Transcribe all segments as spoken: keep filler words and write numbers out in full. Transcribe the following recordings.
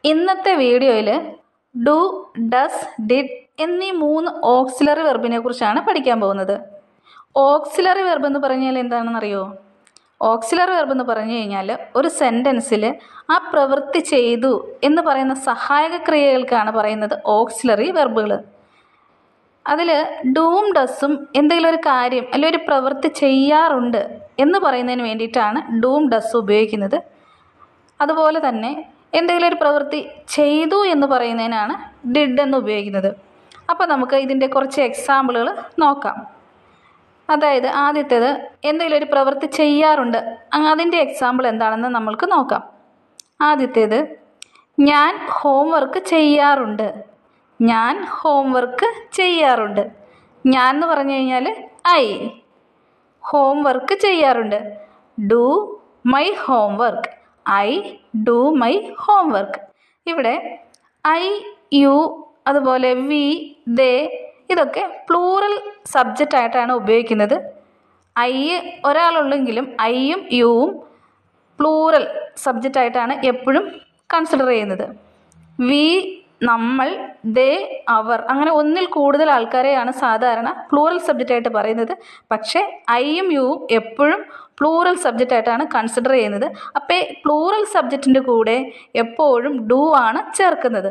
ഇന്നത്തെ വീഡിയോയിൽ do, does, did എന്നീ മൂന്ന് ഓക്സിലറി വെർബിനെ കുറിച്ചാണ് പഠിക്കാൻ പോകുന്നത്. ഓക്സിലറി വെർബ് എന്ന് പറഞ്ഞാൽ എന്താണെന്നറിയോ? ഓക്സിലറി വെർബ് എന്ന് പറഞ്ഞു കഴിഞ്ഞാൽ ഒരു സെൻറ്റൻസിൽ ആ പ്രവൃത്തി ചെയ്തു എന്ന് പറയുന്ന സഹായക ക്രിയകൾക്കാണ് പറയുന്നത് ഓക്സിലറി വെർബുകൾ. അതിൽ ഡൂം ഡസും എന്തെങ്കിലും ഒരു കാര്യം അല്ലെങ്കിൽ ഒരു പ്രവൃത്തി ചെയ്യാറുണ്ട് എന്ന് പറയുന്നതിന് വേണ്ടിയിട്ടാണ് ഡൂം ഡസ് ഉപയോഗിക്കുന്നത്. അതുപോലെ തന്നെ എന്തെങ്കിലും ഒരു പ്രവൃത്തി ചെയ്തു എന്ന് പറയുന്നതിനാണ് ഡിഡ് എന്ന് ഉപയോഗിക്കുന്നത്. അപ്പോൾ നമുക്ക് ഇതിൻ്റെ കുറച്ച് എക്സാമ്പിളുകൾ നോക്കാം. അതായത് ആദ്യത്തേത് എന്തെങ്കിലും ഒരു പ്രവൃത്തി ചെയ്യാറുണ്ട്, അതിൻ്റെ എക്സാമ്പിൾ എന്താണെന്ന് നമ്മൾക്ക് നോക്കാം. ആദ്യത്തേത് ഞാൻ ഹോംവർക്ക് ചെയ്യാറുണ്ട്. ഞാൻ ഹോംവർക്ക് ചെയ്യാറുണ്ട്. ഞാൻ എന്ന് പറഞ്ഞു കഴിഞ്ഞാൽ ഐ. ഹോംവർക്ക് ചെയ്യാറുണ്ട്. Do my homework. I do my homework. ഇവിടെ ഐ, യു, അതുപോലെ വി, ദേ ഇതൊക്കെ പ്ലൂറൽ സബ്ജക്റ്റ് ആയിട്ടാണ് ഉപയോഗിക്കുന്നത്. ഐ ഒരാളുള്ളെങ്കിലും ഐയും യുവും പ്ലൂറൽ സബ്ജക്റ്റ് ആയിട്ടാണ് എപ്പോഴും കൺസിഡർ ചെയ്യുന്നത്. വി നമ്മൾ, ദേ അവർ, അങ്ങനെ ഒന്നിൽ കൂടുതൽ ആൾക്കാരെയാണ് സാധാരണ പ്ലൂറൽ സബ്ജക്റ്റ് ആയിട്ട് പറയുന്നത്. പക്ഷേ ഐയും യുവും എപ്പോഴും പ്ലൂറൽ സബ്ജക്റ്റ് ആയിട്ടാണ് കൺസിഡർ ചെയ്യുന്നത്. അപ്പോൾ പ്ലൂറൽ സബ്ജക്റ്റിൻ്റെ കൂടെ എപ്പോഴും ഡു ആണ് ചേർക്കുന്നത്.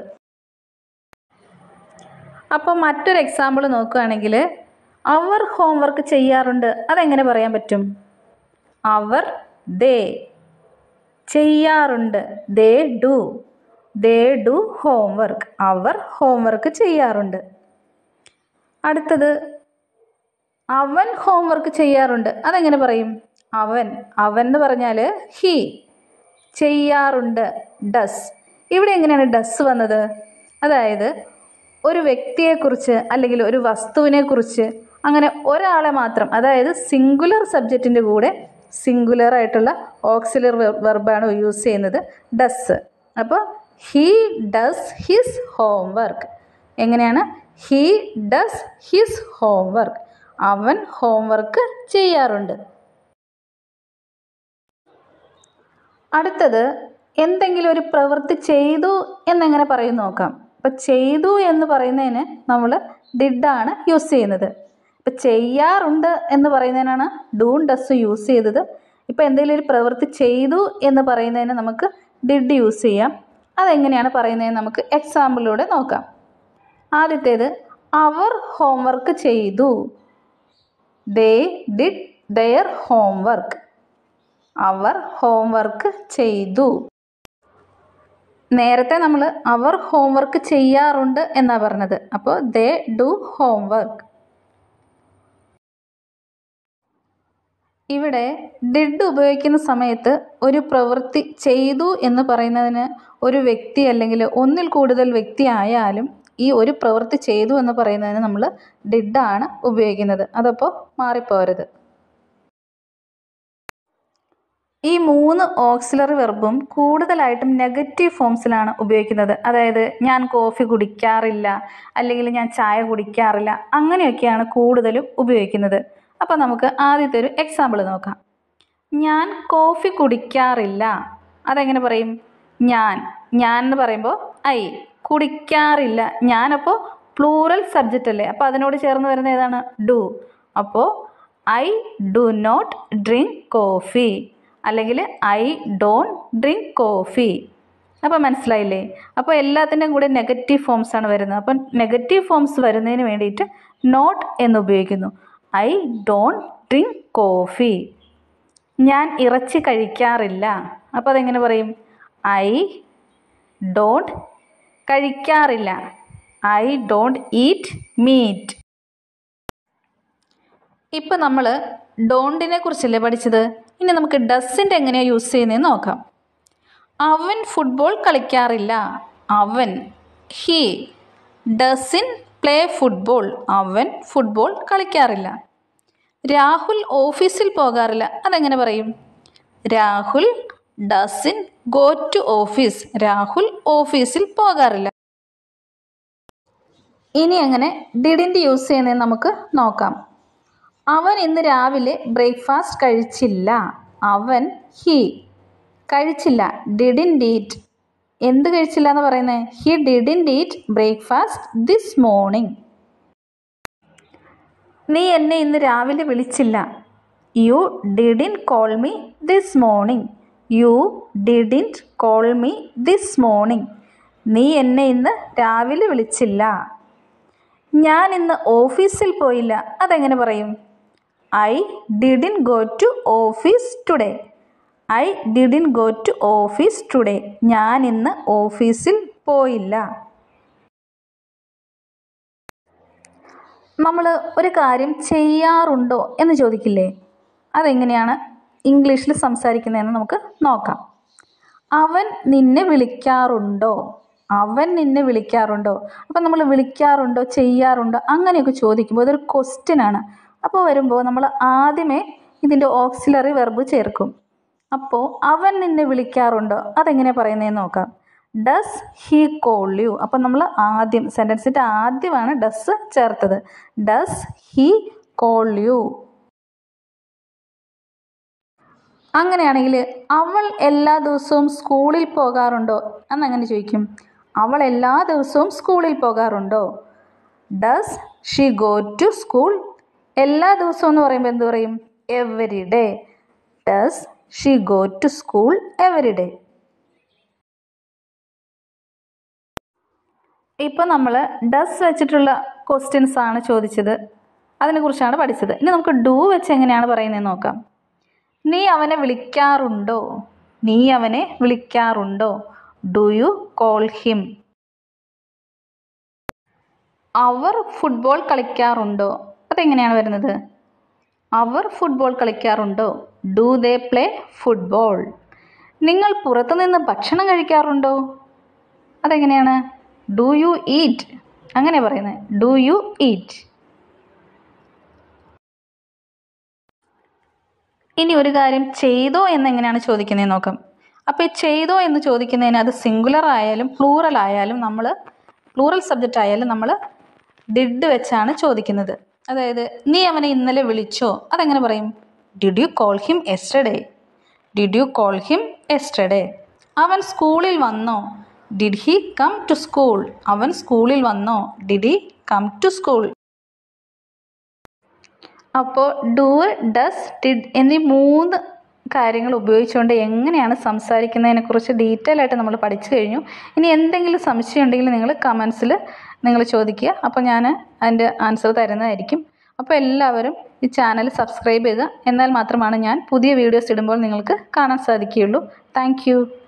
അപ്പോൾ മറ്റൊരു എക്സാമ്പിൾ നോക്കുകയാണെങ്കിൽ അവർ ഹോംവർക്ക് ചെയ്യാറുണ്ട്. അതെങ്ങനെ പറയാൻ പറ്റും? അവർ, ദേ. ചെയ്യാറുണ്ട്, they do. They do homework. അവർ ഹോംവർക്ക് ചെയ്യാറുണ്ട്. അടുത്തത് അവൻ ഹോംവർക്ക് ചെയ്യാറുണ്ട്. അതെങ്ങനെ പറയും? അവൻ. അവൻ എന്ന് പറഞ്ഞാൽ ഹി. ചെയ്യാറുണ്ട്, ഡസ്. ഇവിടെ എങ്ങനെയാണ് ഡസ് വന്നത്? അതായത് ഒരു വ്യക്തിയെക്കുറിച്ച് അല്ലെങ്കിൽ ഒരു വസ്തുവിനെക്കുറിച്ച് അങ്ങനെ ഒരാളെ മാത്രം, അതായത് സിംഗുലർ സബ്ജക്റ്റിൻ്റെ കൂടെ സിംഗുലർ ആയിട്ടുള്ള ഓക്സിലറി വെർബാണ് യൂസ് ചെയ്യുന്നത്, ഡസ്. അപ്പോൾ ഹീ ഡസ് ഹിസ് ഹോംവർക്ക്. എങ്ങനെയാണ്? He does his homework. അവൻ ഹോംവർക്ക് ചെയ്യാറുണ്ട്. അടുത്തത് എന്തെങ്കിലും ഒരു പ്രവൃത്തി ചെയ്തു എന്നെങ്ങനെ പറയും നോക്കാം. ഇപ്പം ചെയ്തു എന്ന് പറയുന്നതിന് നമ്മൾ ഡിഡാണ് യൂസ് ചെയ്യുന്നത്. ഇപ്പം ചെയ്യാറുണ്ട് എന്ന് പറയുന്നതിനാണ് ഡൂൺ ഡസ് യൂസ് ചെയ്തത്. ഇപ്പം എന്തെങ്കിലും ഒരു പ്രവൃത്തി ചെയ്തു എന്ന് പറയുന്നതിന് നമുക്ക് ഡിഡ് യൂസ് ചെയ്യാം. അതെങ്ങനെയാണ് പറയുന്നതെന്ന് നമുക്ക് എക്സാമ്പിളിലൂടെ നോക്കാം. ആദ്യത്തേത് അവർ ഹോംവർക്ക് ചെയ്തു. They did their homework. അവർ ഹോംവർക്ക് ചെയ്തു. നേരത്തെ നമ്മൾ അവർ ഹോംവർക്ക് ചെയ്യാറുണ്ട് എന്നാണ് പറഞ്ഞത്. അപ്പോൾ ദേ ഡു ഹോംവർക്ക്. ഇവിടെ ഡിഡ് ഉപയോഗിക്കുന്ന സമയത്ത് ഒരു പ്രവൃത്തി ചെയ്തു എന്ന് പറയുന്നതിന് ഒരു വ്യക്തി അല്ലെങ്കിൽ ഒന്നിൽ കൂടുതൽ വ്യക്തി ആയാലും ഈ ഒരു പ്രവൃത്തി ചെയ്തു എന്ന് പറയുന്നതിന് നമ്മൾ ഡിഡാണ് ഉപയോഗിക്കുന്നത്. അതപ്പോൾ മാറിപ്പോരുത്. ഈ മൂന്ന് ഓക്സിലറി വെർബും കൂടുതലായിട്ടും നെഗറ്റീവ് ഫോംസിലാണ് ഉപയോഗിക്കുന്നത്. അതായത് ഞാൻ കോഫി കുടിക്കാറില്ല, അല്ലെങ്കിൽ ഞാൻ ചായ കുടിക്കാറില്ല, അങ്ങനെയൊക്കെയാണ് കൂടുതലും ഉപയോഗിക്കുന്നത്. അപ്പോൾ നമുക്ക് ആദ്യത്തെ ഒരു എക്സാമ്പിൾ നോക്കാം. ഞാൻ കോഫി കുടിക്കാറില്ല. അതെങ്ങനെ പറയും? ഞാൻ. ഞാൻ എന്ന് പറയുമ്പോൾ ഐ. കുടിക്കാറില്ല. ഞാനപ്പോൾ പ്ലൂറൽ സബ്ജക്റ്റ് അല്ലേ, അപ്പോൾ അതിനോട് ചേർന്ന് വരുന്ന ഏതാണ്? ഡു. അപ്പോൾ I do not drink coffee, അല്ലെങ്കിൽ ഐ ഡോണ്ട് ഡ്രിങ്ക് കോഫി. അപ്പോൾ മനസ്സിലായില്ലേ? അപ്പോൾ എല്ലാത്തിൻ്റെയും കൂടെ നെഗറ്റീവ് ഫോംസ് ആണ് വരുന്നത്. അപ്പം നെഗറ്റീവ് ഫോംസ് വരുന്നതിന് വേണ്ടിയിട്ട് നോട്ട് എന്ന് ഉപയോഗിക്കുന്നു. I don't drink coffee. ഞാൻ ഇറച്ചി കഴിക്കാറില്ല. അപ്പോൾ അതെങ്ങനെ പറയും? ഐ ഡോണ്ട് കഴിക്കാറില്ല. I don't eat meat. ഇപ്പം നമ്മൾ ഡോണ്ടിനെ കുറിച്ചല്ലേ പഠിച്ചത്. ഇനി നമുക്ക് ഡസിൻ്റെ എങ്ങനെയാണ് യൂസ് ചെയ്യുന്നതെന്ന് നോക്കാം. അവൻ ഫുട്ബോൾ കളിക്കാറില്ല. അവൻ, ഹി, ഡസിൻ പ്ലേ ഫുട്ബോൾ. അവൻ ഫുട്ബോൾ കളിക്കാറില്ല. രാഹുൽ ഓഫീസിൽ പോകാറില്ല. അതെങ്ങനെ പറയും? Rahul doesn't go to office. Rahul ഓഫീസിൽ പോകാറില്ല. ഇനി എങ്ങനെ ഡിഡിൻ്റെ യൂസ് ചെയ്യുന്നതെന്ന് നമുക്ക് നോക്കാം. അവൻ ഇന്ന് രാവിലെ ബ്രേക്ക്ഫാസ്റ്റ് കഴിച്ചില്ല. അവൻ, ഹി. കഴിച്ചില്ല, ഡിഡിൻറ്റ് ഈറ്റ്. എന്ത് കഴിച്ചില്ല എന്ന് പറയുന്നത്? He didn't eat breakfast this morning. നീ എന്നെ ഇന്ന് രാവിലെ വിളിച്ചില്ല. You didn't call me this morning. You didn't call me this morning. നീ എന്നെ ഇന്ന് രാവിലെ വിളിച്ചില്ല. ഞാൻ ഇന്ന് ഓഫീസിൽ പോയില്ല. അതെങ്ങനെ പറയും? I didn't go to office today. I didn't go to office today. ഞാൻ ഇന്ന് ഓഫീസിൽ പോയില്ല. നമ്മൾ ഒരു കാര്യം ചെയ്യാറുണ്ടോ എന്ന് ചോദിക്കില്ലേ? അതെങ്ങനെയാണ് ഇംഗ്ലീഷിൽ സംസാരിക്കുന്നതെന്ന് നമുക്ക് നോക്കാം. അവൻ നിന്നെ വിളിക്കാറുണ്ടോ? അവൻ നിന്നെ വിളിക്കാറുണ്ടോ? അപ്പം നമ്മൾ വിളിക്കാറുണ്ടോ, ചെയ്യാറുണ്ടോ അങ്ങനെയൊക്കെ ചോദിക്കുമ്പോൾ അതൊരു ക്വസ്റ്റ്യൻ ആണ്. അപ്പോൾ വരുമ്പോൾ നമ്മൾ ആദ്യമേ ഇതിൻ്റെ ഓക്സിലറി വെർബ് ചേർക്കും. അപ്പോൾ അവൻ നിന്നെ വിളിക്കാറുണ്ടോ അതെങ്ങനെയാണ് പറയുന്നതെന്ന് നോക്കാം. Does he call you. അപ്പം നമ്മൾ ആദ്യം സെൻറ്റൻസിൻ്റെ ആദ്യമാണ് ഡസ് ചേർത്തത്. Does he call you. അങ്ങനെയാണെങ്കിൽ അവൾ എല്ലാ ദിവസവും സ്കൂളിൽ പോകാറുണ്ടോ എന്നങ്ങനെ ചോദിക്കും. അവൾ എല്ലാ ദിവസവും സ്കൂളിൽ പോകാറുണ്ടോ? Does she go to school. എല്ലാ ദിവസവും എന്ന് പറയുമ്പോൾ എന്ത് പറയും? Every day. Does she go to school every day. ഇപ്പം നമ്മൾ ഡസ് വെച്ചിട്ടുള്ള ക്വസ്റ്റ്യൻസ് ആണ് ചോദിച്ചത്, അതിനെക്കുറിച്ചാണ് പഠിച്ചത്. ഇനി നമുക്ക് ഡു വെച്ച് എങ്ങനെയാണ് പറയുന്നതെന്ന് നോക്കാം. നീ അവനെ വിളിക്കാറുണ്ടോ? നീ അവനെ വിളിക്കാറുണ്ടോ? Do you call him? അവർ ഫുട്ബോൾ കളിക്കാറുണ്ടോ? അതെങ്ങനെയാണ് വരുന്നത്? അവർ ഫുട്ബോൾ കളിക്കാറുണ്ടോ? Do they play football? നിങ്ങൾ പുറത്തുനിന്ന് ഭക്ഷണം കഴിക്കാറുണ്ടോ? അതെങ്ങനെയാണ്? Do you eat? അങ്ങനെ പറയുന്നത്. Do you eat? ഇനി ഒരു കാര്യം ചെയ്തോ എന്നെങ്ങനെയാണ് ചോദിക്കുന്നതെന്ന് നോക്കാം. അപ്പോൾ ഈ ചെയ്തോ എന്ന് ചോദിക്കുന്നതിന് അത് സിംഗുലർ ആയാലും പ്ലൂറൽ ആയാലും നമ്മൾ പ്ലൂറൽ സബ്ജക്റ്റ് ആയാലും നമ്മൾ ഡിഡ് വെച്ചാണ് ചോദിക്കുന്നത്. അതായത് നീ അവനെ ഇന്നലെ വിളിച്ചോ? അതെങ്ങനെ പറയും? Did you call him yesterday? Did you call him yesterday? അവൻ സ്കൂളിൽ വന്നോ? Did he come to school? അവൻ സ്കൂളിൽ വന്നോ? Did he come to school? അപ്പോൾ ഡു, ഡസ്, ഡിഡ് എന്നീ മൂന്ന് കാര്യങ്ങൾ ഉപയോഗിച്ചുകൊണ്ട് എങ്ങനെയാണ് സംസാരിക്കുന്നതിനെക്കുറിച്ച് ഡീറ്റെയിൽ ആയിട്ട് നമ്മൾ പഠിച്ചു കഴിഞ്ഞു. ഇനി എന്തെങ്കിലും സംശയം ഉണ്ടെങ്കിൽ നിങ്ങൾ കമൻസിൽ നിങ്ങൾ ചോദിക്കുക. അപ്പോൾ ഞാൻ അതിൻ്റെ ആൻസർ തരുന്നതായിരിക്കും. അപ്പോൾ എല്ലാവരും ഈ ചാനൽ സബ്സ്ക്രൈബ് ചെയ്യുക. എന്നാൽ മാത്രമാണ് ഞാൻ പുതിയ വീഡിയോസ് ഇടുമ്പോൾ നിങ്ങൾക്ക് കാണാൻ സാധിക്കുകയുള്ളൂ. Thank U.